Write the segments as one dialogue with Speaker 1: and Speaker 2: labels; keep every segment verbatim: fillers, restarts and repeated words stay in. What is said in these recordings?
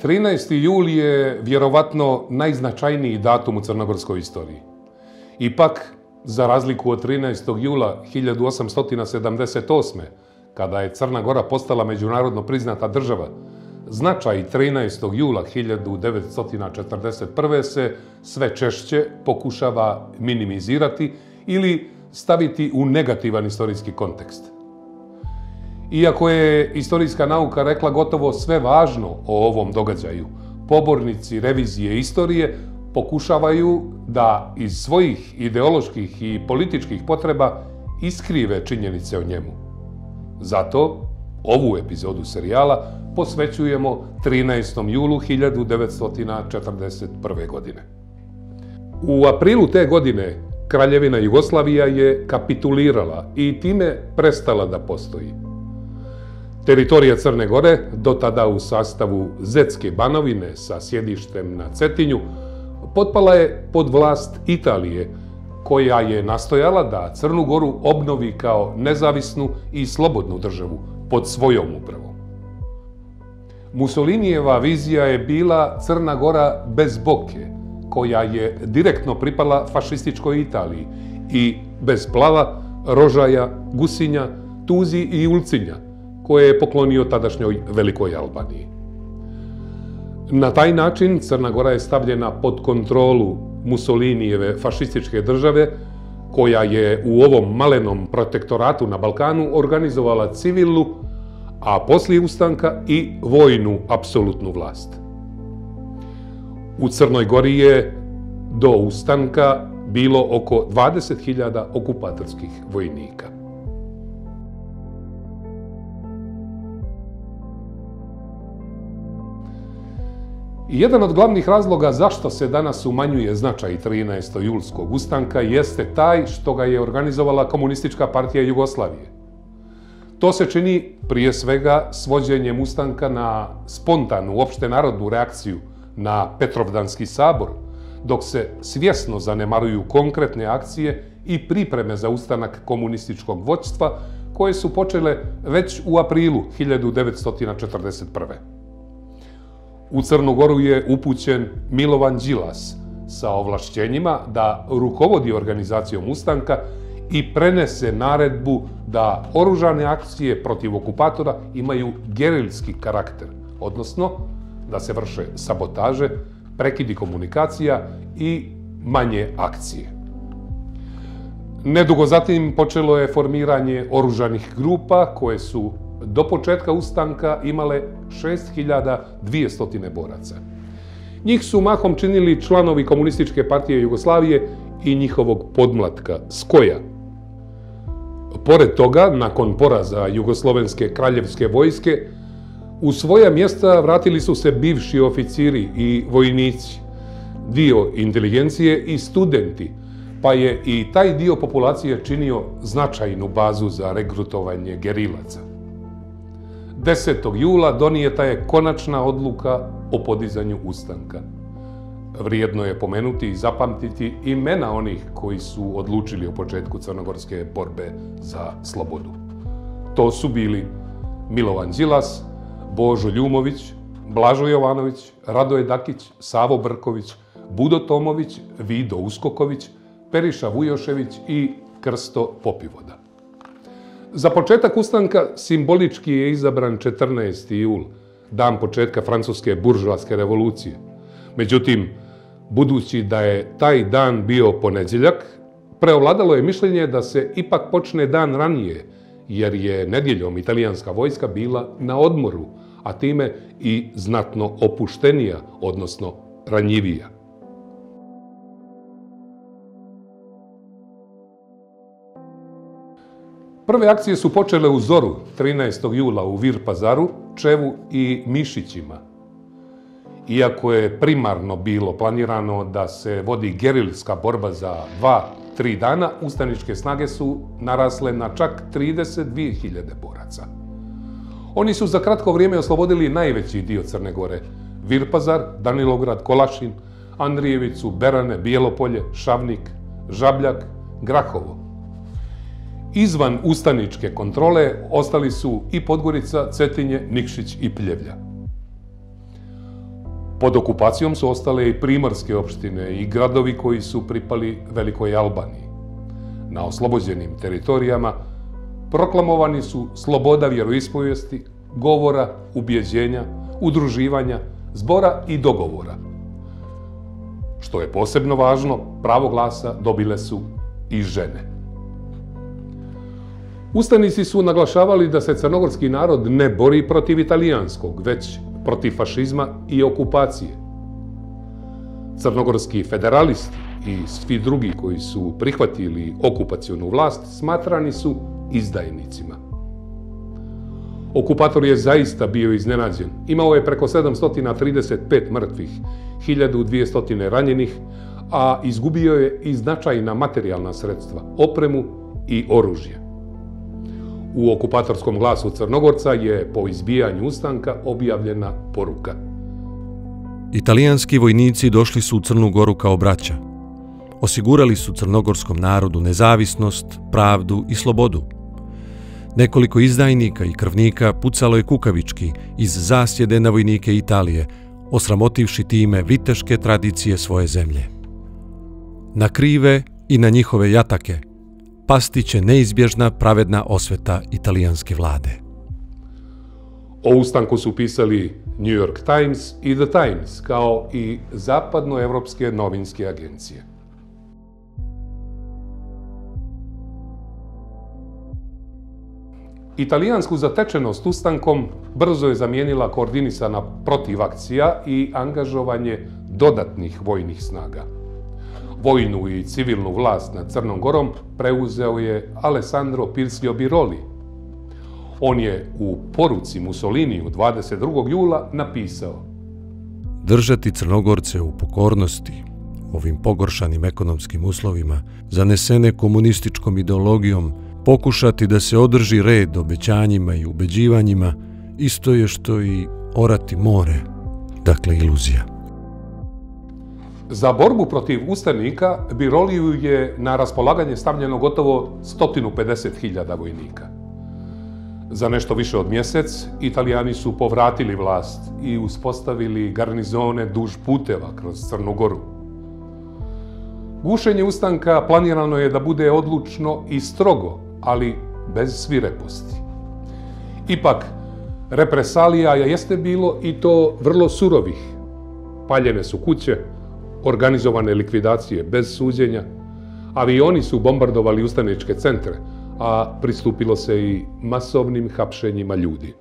Speaker 1: trinaesti jul je vjerovatno najznačajniji datum u crnogorskoj istoriji. Ipak, za razliku od trinaestog jula hiljadu osamsto sedamdeset osme. kada je Crna Gora postala međunarodno priznata država, značaj trinaestog jula hiljadu devetsto četrdeset prve. se sve češće pokušava minimizirati ili staviti u negativan istorijski kontekst. Iako je istorijska nauka rekla gotovo sve važno o ovom događaju, pobornici revizije istorije pokušavaju da iz svojih ideoloških i političkih potreba iskrive činjenice o njemu. Zato ovu epizodu serijala posvećujemo trinaestom julu hiljadu devetsto četrdeset prve. godine. U aprilu te godine Kraljevina Jugoslavija je kapitulirala i time prestala da postoji. Teritorija Crne Gore, do tada u sastavu Zetske Banovine sa sjedištem na Cetinju, potpala je pod vlast Italije, koja je nastojala da Crnu Goru obnovi kao nezavisnu i slobodnu državu pod svojom upravom. Mussolinijeva vizija je bila Crna Gora bez Boke, koja je direktno pripala fašističkoj Italiji, i bez Plava, Rožaja, Gusinja, Tuzi i Ulcinja, koje je poklonio tadašnjoj Velikoj Albaniji. Na taj način Crna Gora je stavljena pod kontrolu Mussolinijeve fašističke države, koja je u ovom malenom protektoratu na Balkanu organizovala civilnu, a poslije ustanka i vojnu apsolutnu vlast. U Crnoj Gori je do ustanka bilo oko dvadeset hiljada okupatorskih vojnika. Jedan od glavnih razloga zašto se danas umanjuje značaj trinaestog julskog ustanka jeste taj što ga je organizovala Komunistička partija Jugoslavije. To se čini prije svega svođenjem ustanka na spontanu opštenarodnu reakciju na Petrovdanski sabor, dok se svjesno zanemaruju konkretne akcije i pripreme za ustanak komunističkog vođstva koje su počele već u aprilu hiljadu devetsto četrdeset prve. U Crnu Goru je upućen Milovan Đilas sa ovlašćenjima da rukovodi organizacijom ustanka i prenese naredbu da oružane akcije protiv okupatora imaju gerilski karakter, odnosno da se vrše sabotaže, prekidi komunikacija i manje akcije. Nedugo zatim počelo je formiranje oružanih grupa koje su do početka ustanka imale šest hiljada dvjesto boraca. Njih su mahom činili članovi Komunističke partije Jugoslavije i njihovog podmlatka Skoja. Pored toga, nakon poraza Jugoslovenske kraljevske vojske, u svoja mjesta vratili su se bivši oficiri i vojnici, dio inteligencije i studenti, pa je i taj dio populacije činio značajnu bazu za regrutovanje gerilaca. desetog jula donijeta je konačna odluka o podizanju ustanka. Vrijedno je pomenuti i zapamtiti imena onih koji su odlučili o početku crnogorske borbe za slobodu. To su bili Milovan Đilas, Božo Ljumović, Blažo Jovanović, Radoje Dakić, Savo Brković, Budo Tomović, Vido Uskoković, Periša Vujošević i Krsto Popivoda. Za početak ustanka simbolički je izabran četrnaesti jul, dan početka francuske buržoaske revolucije. Međutim, budući da je taj dan bio ponedjeljak, preovladalo je mišljenje da se ipak počne dan ranije, jer je nedjeljom italijanska vojska bila na odmoru, a time i znatno opuštenija, odnosno ranjivija. Prve akcije su počele u zoru trinaestog jula u Vir Pazaru, Čevu i Mišićima. Iako je primarno bilo planirano da se vodi gerilska borba za dva, tri dana, ustaničke snage su narasle na čak trideset dvije hiljade boraca. Oni su za kratko vrijeme oslobodili najveći dio Crne Gore: Vir Pazar, Danilograd, Kolašin, Andrijevicu, Berane, Bijelopolje, Šavnik, Žabljak, Grahovo. Izvan ustaničke kontrole ostali su i Podgorica, Cetinje, Nikšić i Pljevlja. Pod okupacijom su ostale i primorske opštine i gradovi koji su pripali Velikoj Albaniji. Na oslobođenim teritorijama proklamovani su sloboda vjeroispovijesti, govora, ubjeđenja, udruživanja, zbora i dogovora. Što je posebno važno, pravo glasa dobile su i žene. Ustanici su naglašavali da se crnogorski narod ne bori protiv italijanskog, već protiv fašizma i okupacije. Crnogorski federalisti i svi drugi koji su prihvatili okupacionu vlast smatrani su izdajnicima. Okupator je zaista bio iznenađen. Imao je preko sedamsto trideset pet mrtvih, hiljadu dvjesto ranjenih, a izgubio je i značajna materijalna sredstva, opremu i oružje. U okupatorskom glasu Crnogorca je po izbijanju ustanka objavljena poruka.
Speaker 2: Italijanski vojnici došli su u Crnu Goru kao braća. Osigurali su crnogorskom narodu nezavisnost, pravdu i slobodu. Nekoliko izdajnika i krvnika pucalo je kukavički iz zasjede na vojnike Italije, osramotivši time viteške tradicije svoje zemlje. Na krive i na njihove jatake pasti će neizbježna pravedna osveta italijanske vlade.
Speaker 1: O ustanku su pisali New York Times i The Times, kao i zapadnoevropske novinske agencije. Italijansku zatečenost ustankom brzo je zamijenila koordinisana protivakcija i angažovanje dodatnih vojnih snaga. Vojnu i civilnu vlast nad Crnom Gorom preuzeo je Alessandro Pirzio Biroli. On je u poruci Mussoliniju dvadeset drugog jula napisao:
Speaker 2: Držati Crnogorce u pokornosti, ovim pogoršanim ekonomskim uslovima, zanesene komunističkom ideologijom, pokušati da se održi red obećanjima i ubeđivanjima, isto je što i orati more, dakle iluzija.
Speaker 1: Za borbu protiv ustanika Biroliju je na raspolaganje stavljeno gotovo sto pedeset hiljada vojnika. Za nešto više od mjesec Italijani su povratili vlast i uspostavili garnizone duž puteva kroz Crnu Goru. Gušenje ustanka planirano je da bude odlučno i strogo, ali bez svireposti. Ipak, represalija jeste bilo i to vrlo surovih. Paljene su kuće, organizovane likvidacije bez suđenja, avioni su bombardovali ustaničke centre, a pristupilo se i masovnim hapšenjima ljudi.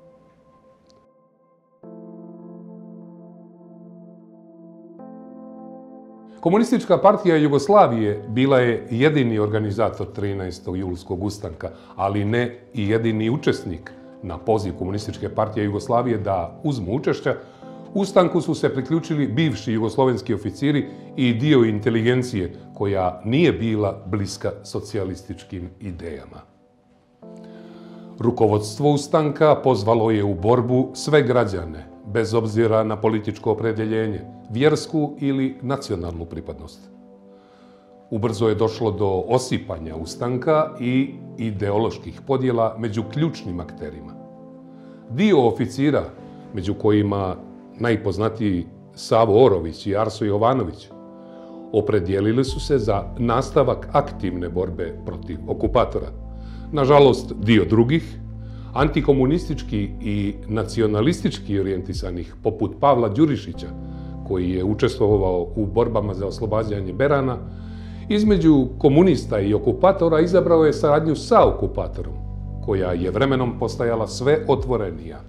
Speaker 1: Komunistička partija Jugoslavije bila je jedini organizator trinaestog julskog ustanka, ali ne i jedini učesnik. Na poziv Komunističke partije Jugoslavije da uzmu učešća, ustanku su se priključili bivši jugoslovenski oficiri i dio inteligencije koja nije bila bliska socijalističkim idejama. Rukovodstvo ustanka pozvalo je u borbu sve građane, bez obzira na političko opredjeljenje, vjersku ili nacionalnu pripadnost. Ubrzo je došlo do osipanja ustanka i ideoloških podjela među ključnim akterima. Dio oficira, među kojima najpoznatiji Savo Orović i Arso Jovanović, opredijelili su se za nastavak aktivne borbe protiv okupatora. Nažalost, dio drugih, antikomunistički i nacionalistički orijentisanih, poput Pavla Đurišića, koji je učestvovao u borbama za oslobađanje Berana, između komunista i okupatora izabrao je saradnju sa okupatorom, koja je vremenom postajala sve otvorenija.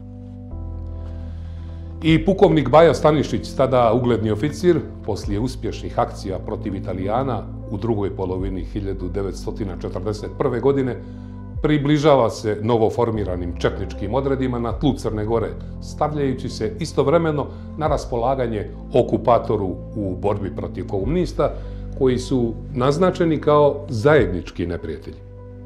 Speaker 1: I pukovnik Baja Stanišić, tada ugledni oficir, poslije uspješnih akcija protiv Italijana u drugoj polovini hiljadu devetsto četrdeset prve. godine, približava se novoformiranim četničkim odredima na tlu Crne Gore, stavljajući se istovremeno na raspolaganje okupatoru u borbi protiv komunista, koji su naznačeni kao zajednički neprijatelji.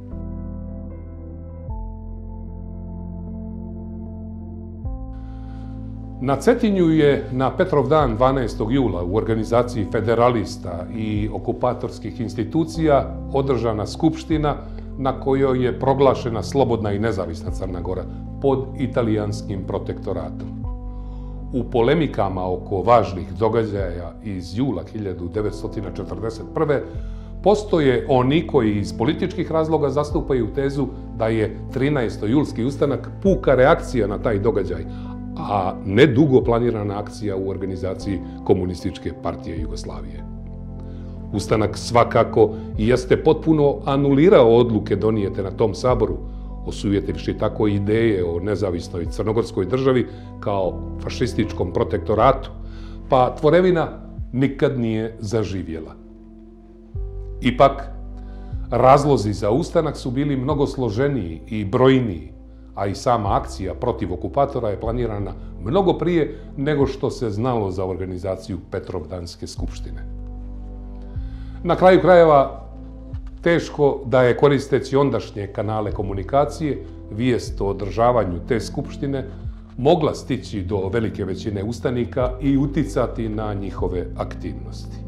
Speaker 1: Na Cetinju je na Petrov dan dvanaestog jula u organizaciji federalista i okupatorskih institucija održana skupština na kojoj je proglašena slobodna i nezavisna Crna Gora pod italijanskim protektoratom. u polemikama oko važnih događaja iz jula hiljadu devetsto četrdeset prve postoje oni koji iz političkih razloga zastupaju tezu da je trinaesti julski ustanak puka reakcija na taj događaj, a ne dugo planirana akcija u organizaciji Komunističke partije Jugoslavije. Ustanak svakako jeste potpuno anulirao odluke donijete na tom saboru, osujetivši tako ideje o nezavisnoj crnogorskoj državi kao fašističkom protektoratu, pa tvorevina nikad nije zaživjela. Ipak, razlozi za ustanak su bili mnogo složeniji i brojniji, a i sama akcija protiv okupatora je planirana mnogo prije nego što se znalo za organizaciju Petrovdanske skupštine. Na kraju krajeva, teško da je, koristeći ondašnje kanale komunikacije, vijest o održavanju te skupštine mogla stići do velike većine ustanika i uticati na njihove aktivnosti.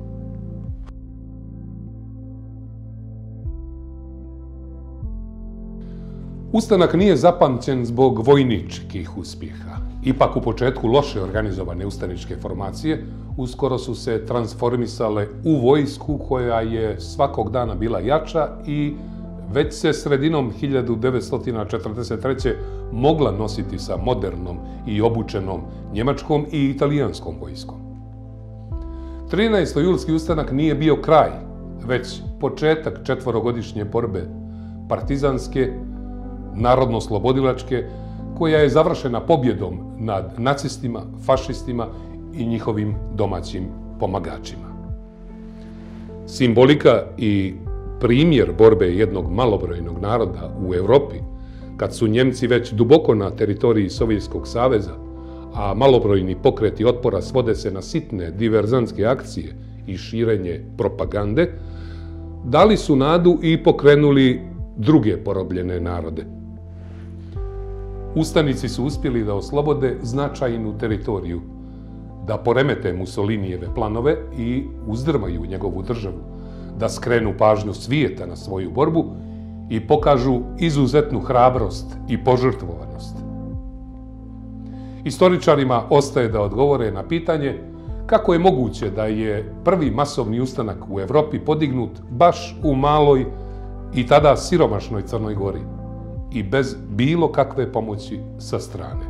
Speaker 1: Ustanak nije zapamćen zbog vojničkih uspjeha. Ipak u početku loše organizovane ustaničke formacije uskoro su se transformisale u vojsku koja je svakog dana bila jača i već se sredinom hiljadu devetsto četrdeset treće mogla nositi sa modernom i obučenom njemačkom i italijanskom vojskom. trinaesti julski ustanak nije bio kraj, već početak četverogodišnje borbe partizanske, narodno-slobodilačke, koja je završena pobjedom nad nacistima, fašistima i njihovim domaćim pomagačima. Simbolika i primjer borbe jednog malobrojnog naroda u Europi, kad su Njemci već duboko na teritoriji Sovjetskog saveza, a malobrojni pokreti otpora svode se na sitne diverzantske akcije i širenje propagande, dali su nadu i pokrenuli druge porobljene narode. Ustanici su uspjeli da oslobode značajnu teritoriju, da poremete Mussolinijeve planove i uzdrmaju njegovu državu, da skrenu pažnju svijeta na svoju borbu i pokažu izuzetnu hrabrost i požrtvovanost. Istoričarima ostaje da odgovore na pitanje kako je moguće da je prvi masovni ustanak u Europi podignut baš u maloj i tada siromašnoj Crnoj Gori i bez bilo kakve pomoći sa strane.